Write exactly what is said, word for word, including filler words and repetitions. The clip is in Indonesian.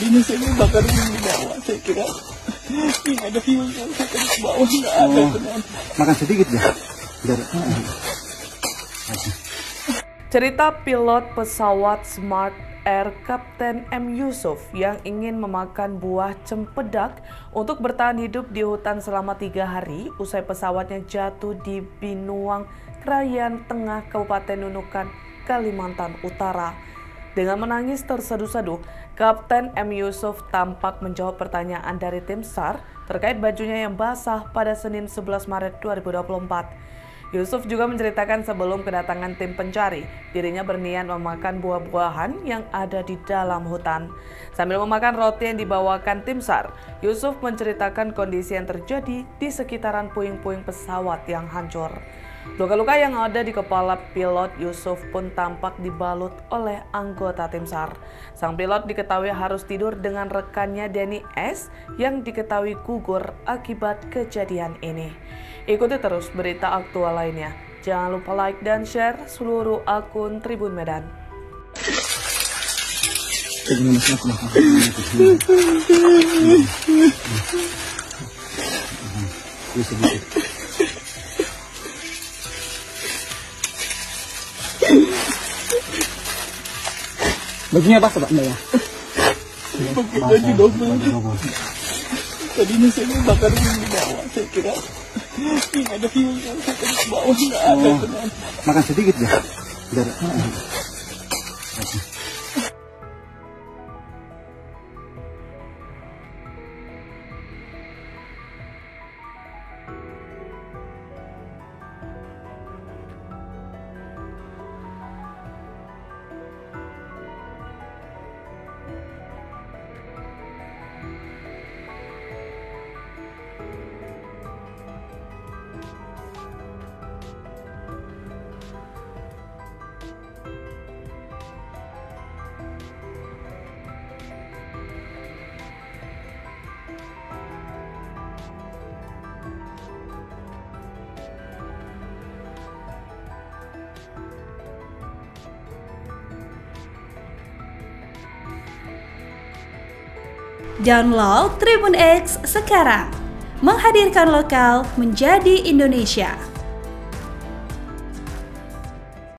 Ini saya bakar di bawah, saya kira ini ada view yang saya kira di bawah nggak ada. Oh, makan sedikit ya. Biar, Cerita pilot pesawat Smart Air Kapten M. Yusuf yang ingin memakan buah cempedak untuk bertahan hidup di hutan selama tiga hari usai pesawatnya jatuh di Binuang, Krayan Tengah, Kabupaten Nunukan, Kalimantan Utara. Dengan menangis terseduh-seduh, Kapten M. Yusuf tampak menjawab pertanyaan dari tim SAR terkait bajunya yang basah pada Senin sebelas Maret dua ribu dua puluh empat. Yusuf juga menceritakan sebelum kedatangan tim pencari, dirinya berniat memakan buah-buahan yang ada di dalam hutan. Sambil memakan roti yang dibawakan tim SAR, Yusuf menceritakan kondisi yang terjadi di sekitaran puing-puing pesawat yang hancur. Luka-luka yang ada di kepala pilot Yusuf pun tampak dibalut oleh anggota tim SAR. Sang pilot diketahui harus tidur dengan rekannya Denny S yang diketahui gugur akibat kejadian ini. Ikuti terus berita aktual lainnya. Jangan lupa like dan share seluruh akun Tribun Medan. bajunya basah Pak Mbak ya? Pakai baju double. Tadi ini saya bakar di bawah, saya kira ini ada view yang saya kira di bawah nggak ada. Oh, makan sedikit ya. Biar, Download Tribun X sekarang, menghadirkan lokal menjadi Indonesia.